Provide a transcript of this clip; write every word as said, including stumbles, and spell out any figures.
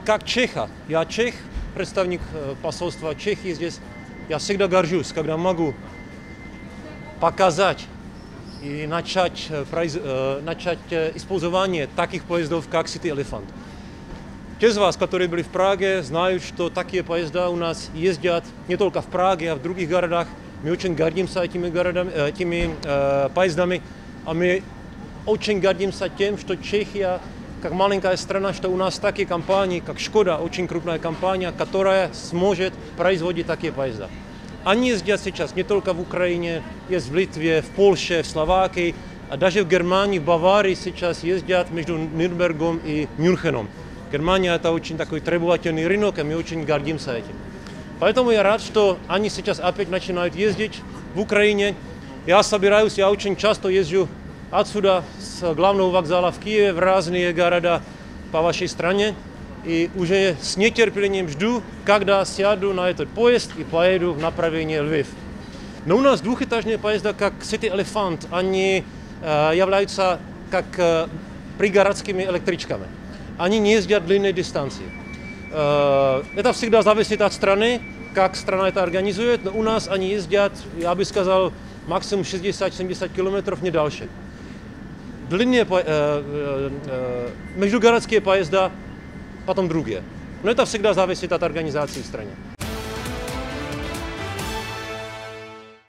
как Чеха, я Чех, представник посольства Чехии здесь, я всегда горжусь, когда могу показать и начать, начать использование таких поездов, как City Elephant. Те из вас, которые были в Праге, знают, что такие поезда у нас ездят не только в Праге, а в других городах. Мы очень гордимся этими, городами, этими э, поездами, а мы очень гордимся тем, что Чехия, как маленькая страна, что у нас такие компании, как Škoda, очень крупная компания, которая сможет производить такие поезда. Они ездят сейчас не только в Украине, есть в Литве, в Польше, в Словакии, а даже в Германии, в Баварии сейчас ездят между Нюрнбергом и Мюнхеном. Германия – это очень такой требовательный рынок, и мы очень гордимся этим. Поэтому я рад, что они сейчас опять начинают ездить в Украине. Я собираюсь, я очень часто езжу отсюда, с главного вокзала в Киеве, в разные города по вашей стране. И уже с нетерпением жду, когда сяду на этот поезд и поеду в направлении Львов. Но у нас двухэтажные поезда, как City Elephant, они э, являются как э, пригородскими электричками. Они не ездят длинные дистанции. Это всегда зависит от страны, как страна это организует, но у нас они ездят, я бы сказал, максимум шестьдесят-семьдесят километров, не дальше. Длинные э, э, междугородские поезда, потом другие. Но это всегда зависит от организации в стране.